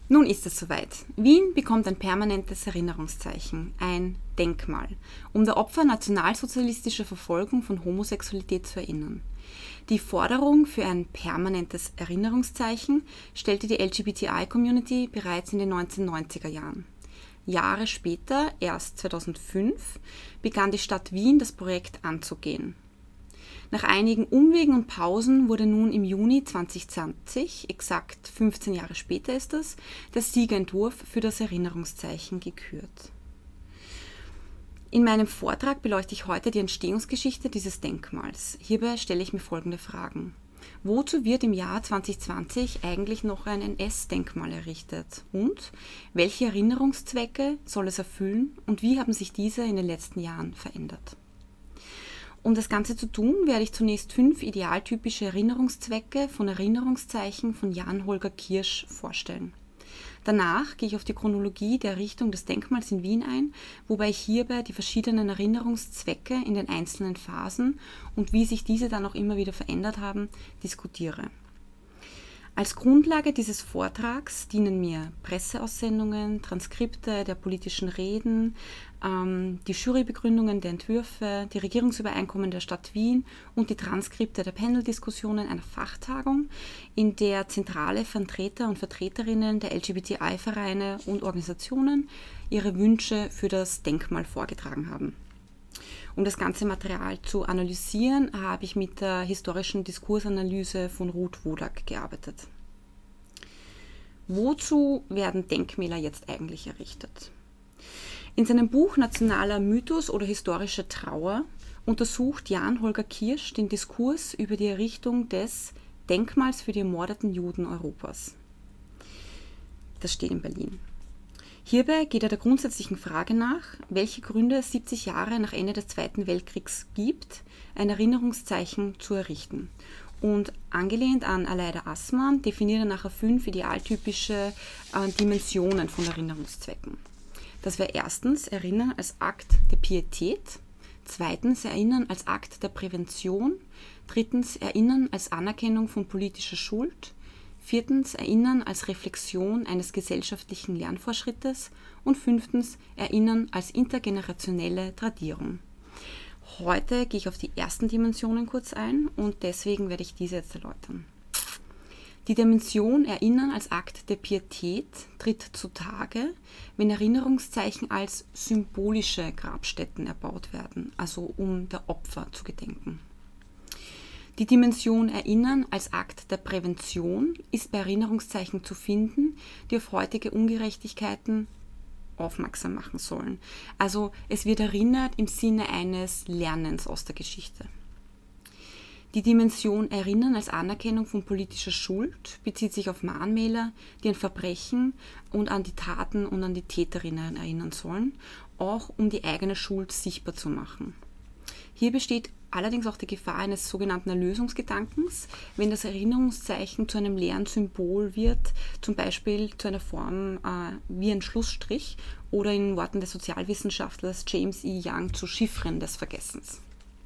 Nun ist es soweit. Wien bekommt ein permanentes Erinnerungszeichen, ein Denkmal, um der Opfer nationalsozialistischer Verfolgung von Homosexualität zu erinnern. Die Forderung für ein permanentes Erinnerungszeichen stellte die LGBTI-Community bereits in den 1990er Jahren. Jahre später, erst 2005, begann die Stadt Wien das Projekt anzugehen. Nach einigen Umwegen und Pausen wurde nun im Juni 2020, exakt 15 Jahre später ist das, der Siegerentwurf für das Erinnerungszeichen gekürt. In meinem Vortrag beleuchte ich heute die Entstehungsgeschichte dieses Denkmals. Hierbei stelle ich mir folgende Fragen. Wozu wird im Jahr 2020 eigentlich noch ein NS-Denkmal errichtet? Und welche Erinnerungszwecke soll es erfüllen und wie haben sich diese in den letzten Jahren verändert? Um das Ganze zu tun, werde ich zunächst 5 idealtypische Erinnerungszwecke von Erinnerungszeichen von Jan Holger Kirsch vorstellen. Danach gehe ich auf die Chronologie der Errichtung des Denkmals in Wien ein, wobei ich hierbei die verschiedenen Erinnerungszwecke in den einzelnen Phasen und wie sich diese dann auch immer wieder verändert haben, diskutiere. Als Grundlage dieses Vortrags dienen mir Presseaussendungen, Transkripte der politischen Reden, die Jurybegründungen der Entwürfe, die Regierungsübereinkommen der Stadt Wien und die Transkripte der Paneldiskussionen einer Fachtagung, in der zentrale Vertreter und Vertreterinnen der LGBTI-Vereine und Organisationen ihre Wünsche für das Denkmal vorgetragen haben. Um das ganze Material zu analysieren, habe ich mit der historischen Diskursanalyse von Ruth Wodak gearbeitet. Wozu werden Denkmäler jetzt eigentlich errichtet? In seinem Buch Nationaler Mythos oder historische Trauer untersucht Jan Holger Kirsch den Diskurs über die Errichtung des Denkmals für die ermordeten Juden Europas. Das steht in Berlin. Hierbei geht er der grundsätzlichen Frage nach, welche Gründe es 70 Jahre nach Ende des Zweiten Weltkriegs gibt, ein Erinnerungszeichen zu errichten. Und angelehnt an Aleida Assmann definiert er nachher 5 idealtypische Dimensionen von Erinnerungszwecken. Das wäre erstens Erinnern als Akt der Pietät, zweitens Erinnern als Akt der Prävention, drittens Erinnern als Anerkennung von politischer Schuld, viertens Erinnern als Reflexion eines gesellschaftlichen Lernfortschrittes und fünftens Erinnern als intergenerationelle Tradierung. Heute gehe ich auf die ersten Dimensionen kurz ein und deswegen werde ich diese jetzt erläutern. Die Dimension Erinnern als Akt der Pietät tritt zutage, wenn Erinnerungszeichen als symbolische Grabstätten erbaut werden, also um der Opfer zu gedenken. Die Dimension Erinnern als Akt der Prävention ist bei Erinnerungszeichen zu finden, die auf heutige Ungerechtigkeiten aufmerksam machen sollen. Also es wird erinnert im Sinne eines Lernens aus der Geschichte. Die Dimension Erinnern als Anerkennung von politischer Schuld bezieht sich auf Mahnmäler, die an Verbrechen und an die Taten und an die Täterinnen erinnern sollen, auch um die eigene Schuld sichtbar zu machen. Hier besteht allerdings auch die Gefahr eines sogenannten Erlösungsgedankens, wenn das Erinnerungszeichen zu einem leeren Symbol wird, zum Beispiel zu einer Form wie ein Schlussstrich oder in Worten des Sozialwissenschaftlers James E. Young zu Chiffren des Vergessens.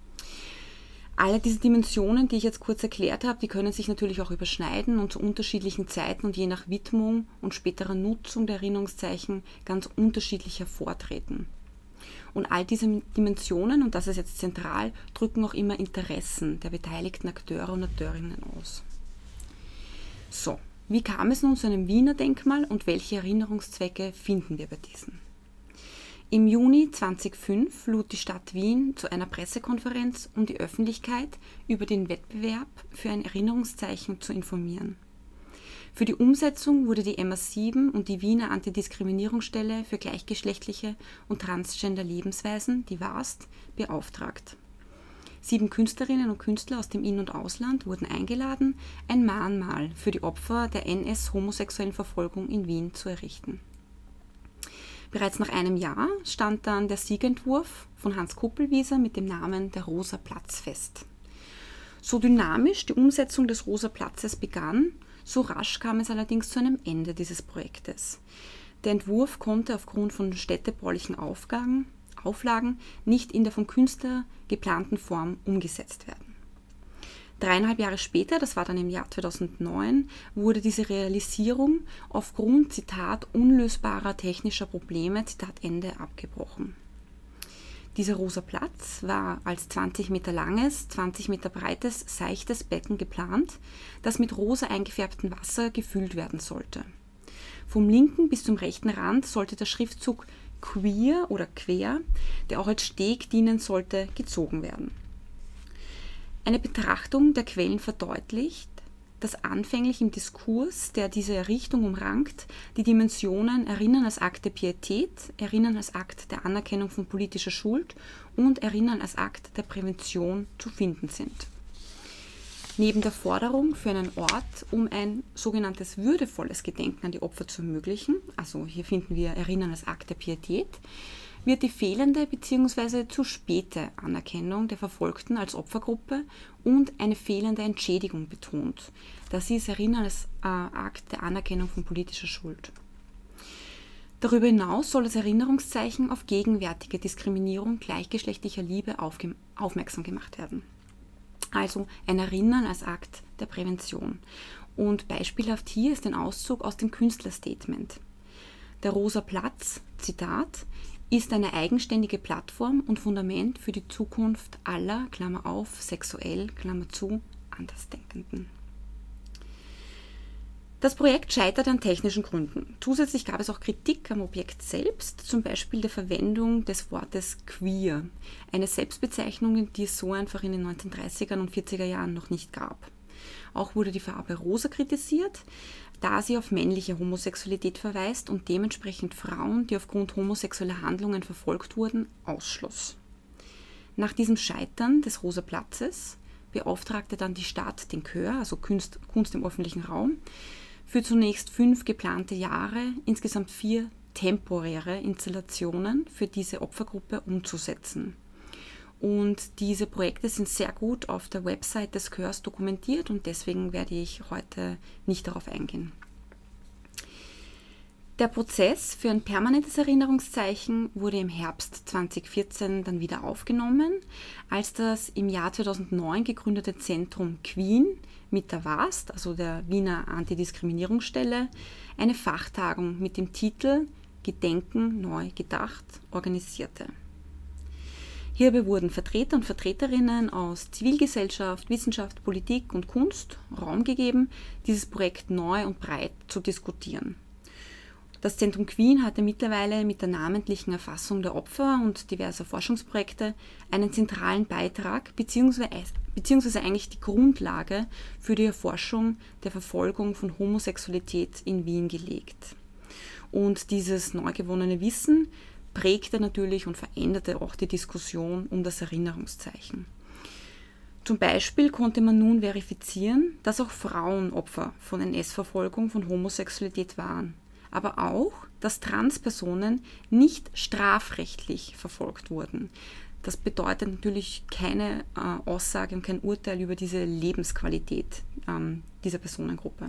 Alle diese Dimensionen, die ich jetzt kurz erklärt habe, die können sich natürlich auch überschneiden und zu unterschiedlichen Zeiten und je nach Widmung und späterer Nutzung der Erinnerungszeichen ganz unterschiedlich hervortreten. Und all diese Dimensionen, und das ist jetzt zentral, drücken auch immer Interessen der beteiligten Akteure und Akteurinnen aus. So, wie kam es nun zu einem Wiener Denkmal und welche Erinnerungszwecke finden wir bei diesen? Im Juni 2005 lud die Stadt Wien zu einer Pressekonferenz, um die Öffentlichkeit über den Wettbewerb für ein Erinnerungszeichen zu informieren. Für die Umsetzung wurde die MA7 und die Wiener Antidiskriminierungsstelle für gleichgeschlechtliche und transgender Lebensweisen, die WAST, beauftragt. 7 Künstlerinnen und Künstler aus dem In- und Ausland wurden eingeladen, ein Mahnmal für die Opfer der NS-homosexuellen Verfolgung in Wien zu errichten. Bereits nach einem Jahr stand dann der Siegentwurf von Hans Kupelwieser mit dem Namen der Rosa Platz fest. So dynamisch die Umsetzung des Rosa Platzes begann, so rasch kam es allerdings zu einem Ende dieses Projektes. Der Entwurf konnte aufgrund von städtebaulichen Auflagen nicht in der vom Künstler geplanten Form umgesetzt werden. 3,5 Jahre später, das war dann im Jahr 2009, wurde diese Realisierung aufgrund, Zitat, unlösbarer technischer Probleme, Zitat Ende, abgebrochen. Dieser Rosa Platz war als 20 Meter langes, 20 Meter breites, seichtes Becken geplant, das mit rosa eingefärbtem Wasser gefüllt werden sollte. Vom linken bis zum rechten Rand sollte der Schriftzug Queer oder Quer, der auch als Steg dienen sollte, gezogen werden. Eine Betrachtung der Quellen verdeutlicht, dass anfänglich im Diskurs, der diese Errichtung umrankt, die Dimensionen Erinnern als Akt der Pietät, Erinnern als Akt der Anerkennung von politischer Schuld und Erinnern als Akt der Prävention zu finden sind. Neben der Forderung für einen Ort, um ein sogenanntes würdevolles Gedenken an die Opfer zu ermöglichen, also hier finden wir Erinnern als Akt der Pietät, wird die fehlende bzw. zu späte Anerkennung der Verfolgten als Opfergruppe und eine fehlende Entschädigung betont. Das ist Erinnern als Akt der Anerkennung von politischer Schuld. Darüber hinaus soll das Erinnerungszeichen auf gegenwärtige Diskriminierung gleichgeschlechtlicher Liebe aufmerksam gemacht werden. Also ein Erinnern als Akt der Prävention. Und beispielhaft hier ist ein Auszug aus dem Künstlerstatement. Der Rosa Platz, Zitat, ist eine eigenständige Plattform und Fundament für die Zukunft aller, Klammer auf, sexuell, Klammer zu, Andersdenkenden. Das Projekt scheitert an technischen Gründen. Zusätzlich gab es auch Kritik am Objekt selbst, zum Beispiel der Verwendung des Wortes queer, eine Selbstbezeichnung, die es so einfach in den 1930er und 40er Jahren noch nicht gab. Auch wurde die Farbe rosa kritisiert, da sie auf männliche Homosexualität verweist und dementsprechend Frauen, die aufgrund homosexueller Handlungen verfolgt wurden, ausschloss. Nach diesem Scheitern des Rosa Platzes beauftragte dann die Stadt den Chör, also Kunst im öffentlichen Raum, für zunächst 5 geplante Jahre insgesamt 4 temporäre Installationen für diese Opfergruppe umzusetzen. Und diese Projekte sind sehr gut auf der Website des Chörs dokumentiert und deswegen werde ich heute nicht darauf eingehen. Der Prozess für ein permanentes Erinnerungszeichen wurde im Herbst 2014 dann wieder aufgenommen, als das im Jahr 2009 gegründete Zentrum Queen mit der WAST, also der Wiener Antidiskriminierungsstelle, eine Fachtagung mit dem Titel Gedenken neu gedacht organisierte. Hierbei wurden Vertreter und Vertreterinnen aus Zivilgesellschaft, Wissenschaft, Politik und Kunst Raum gegeben, dieses Projekt neu und breit zu diskutieren. Das Zentrum Queen hatte mittlerweile mit der namentlichen Erfassung der Opfer und diverser Forschungsprojekte einen zentralen Beitrag beziehungsweise eigentlich die Grundlage für die Erforschung der Verfolgung von Homosexualität in Wien gelegt. Und dieses neu gewonnene Wissen prägte natürlich und veränderte auch die Diskussion um das Erinnerungszeichen. Zum Beispiel konnte man nun verifizieren, dass auch Frauen Opfer von NS-Verfolgung von Homosexualität waren, aber auch, dass Transpersonen nicht strafrechtlich verfolgt wurden. Das bedeutet natürlich keine Aussage und kein Urteil über diese Lebensqualität dieser Personengruppe.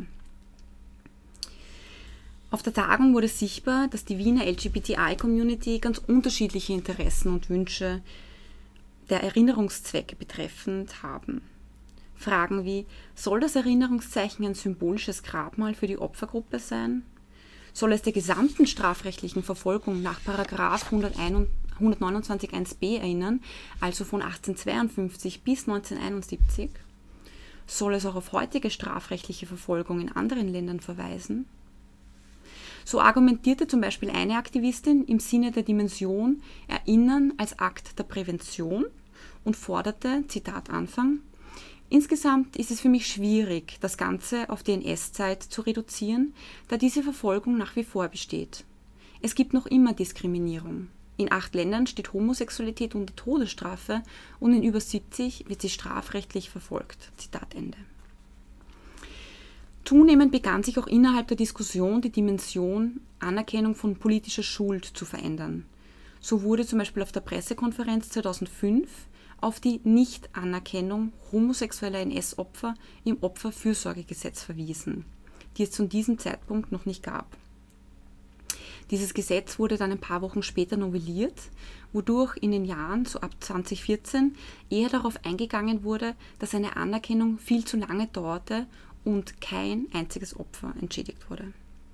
Auf der Tagung wurde sichtbar, dass die Wiener LGBTI-Community ganz unterschiedliche Interessen und Wünsche der Erinnerungszwecke betreffend haben. Fragen wie, soll das Erinnerungszeichen ein symbolisches Grabmal für die Opfergruppe sein? Soll es der gesamten strafrechtlichen Verfolgung nach § 129 1b erinnern, also von 1852 bis 1971? Soll es auch auf heutige strafrechtliche Verfolgung in anderen Ländern verweisen? So argumentierte zum Beispiel eine Aktivistin im Sinne der Dimension Erinnern als Akt der Prävention und forderte, Zitat Anfang, insgesamt ist es für mich schwierig, das Ganze auf die NS-Zeit zu reduzieren, da diese Verfolgung nach wie vor besteht. Es gibt noch immer Diskriminierung. In 8 Ländern steht Homosexualität unter Todesstrafe und in über 70 wird sie strafrechtlich verfolgt. Zitat Ende. Zunehmend begann sich auch innerhalb der Diskussion die Dimension Anerkennung von politischer Schuld zu verändern. So wurde zum Beispiel auf der Pressekonferenz 2005 auf die Nichtanerkennung homosexueller NS-Opfer im Opferfürsorgegesetz verwiesen, die es zu diesem Zeitpunkt noch nicht gab. Dieses Gesetz wurde dann ein paar Wochen später novelliert, wodurch in den Jahren, so ab 2014, eher darauf eingegangen wurde, dass eine Anerkennung viel zu lange dauerte und kein einziges Opfer entschädigt wurde.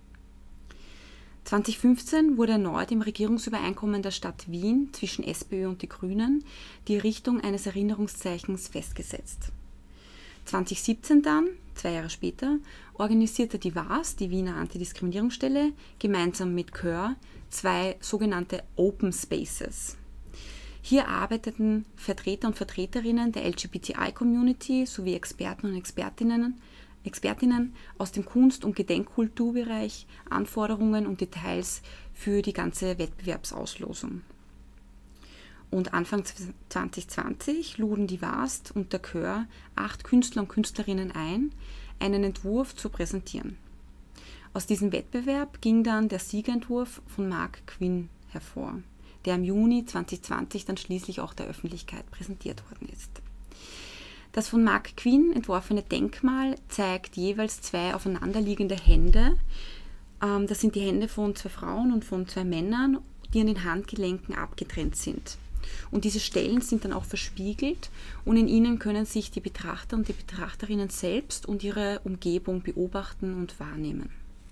2015 wurde erneut im Regierungsübereinkommen der Stadt Wien zwischen SPÖ und die Grünen die Errichtung eines Erinnerungszeichens festgesetzt. 2017 dann, 2 Jahre später, organisierte die WAS, die Wiener Antidiskriminierungsstelle, gemeinsam mit Kör 2 sogenannte Open Spaces. Hier arbeiteten Vertreter und Vertreterinnen der LGBTI-Community sowie Experten und Expertinnen aus dem Kunst- und Gedenkkulturbereich Anforderungen und Details für die ganze Wettbewerbsauslosung. Und Anfang 2020 luden die WAST und der Kör 8 Künstler und Künstlerinnen ein, einen Entwurf zu präsentieren. Aus diesem Wettbewerb ging dann der Siegerentwurf von Mark Quinn hervor, der im Juni 2020 dann schließlich auch der Öffentlichkeit präsentiert worden ist. Das von Mark Quinn entworfene Denkmal zeigt jeweils 2 aufeinanderliegende Hände. Das sind die Hände von 2 Frauen und von 2 Männern, die an den Handgelenken abgetrennt sind. Und diese Stellen sind dann auch verspiegelt und in ihnen können sich die Betrachter und die Betrachterinnen selbst und ihre Umgebung beobachten und wahrnehmen.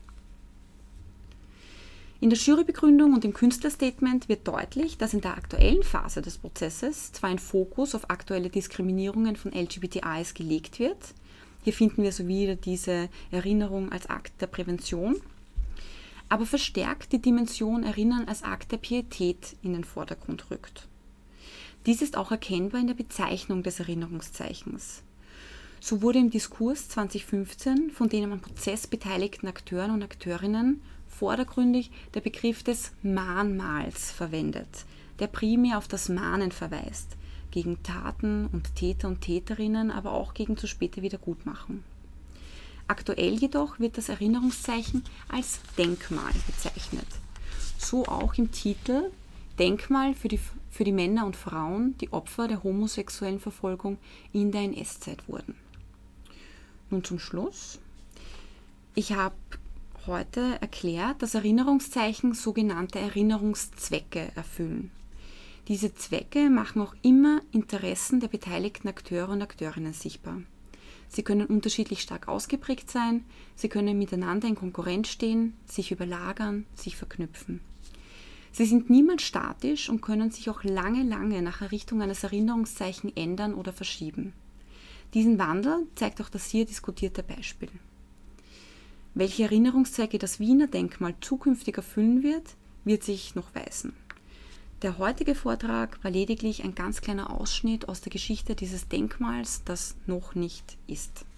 In der Jurybegründung und im Künstlerstatement wird deutlich, dass in der aktuellen Phase des Prozesses zwar ein Fokus auf aktuelle Diskriminierungen von LGBTIs gelegt wird, hier finden wir so wieder diese Erinnerung als Akt der Prävention, aber verstärkt die Dimension Erinnern als Akt der Pietät in den Vordergrund rückt. Dies ist auch erkennbar in der Bezeichnung des Erinnerungszeichens. So wurde im Diskurs 2015 von den am Prozess beteiligten Akteuren und Akteurinnen vordergründig der Begriff des Mahnmals verwendet, der primär auf das Mahnen verweist, gegen Taten und Täter und Täterinnen, aber auch gegen zu späte Wiedergutmachung. Aktuell jedoch wird das Erinnerungszeichen als Denkmal bezeichnet. So auch im Titel Denkmal für die Männer und Frauen, die Opfer der homosexuellen Verfolgung in der NS-Zeit wurden. Nun zum Schluss. Ich habe heute erklärt, dass Erinnerungszeichen sogenannte Erinnerungszwecke erfüllen. Diese Zwecke machen auch immer Interessen der beteiligten Akteure und Akteurinnen sichtbar. Sie können unterschiedlich stark ausgeprägt sein, sie können miteinander in Konkurrenz stehen, sich überlagern, sich verknüpfen. Sie sind niemals statisch und können sich auch lange nach Errichtung eines Erinnerungszeichens ändern oder verschieben. Diesen Wandel zeigt auch das hier diskutierte Beispiel. Welche Erinnerungszwecke das Wiener Denkmal zukünftig erfüllen wird, wird sich noch weisen. Der heutige Vortrag war lediglich ein ganz kleiner Ausschnitt aus der Geschichte dieses Denkmals, das noch nicht ist.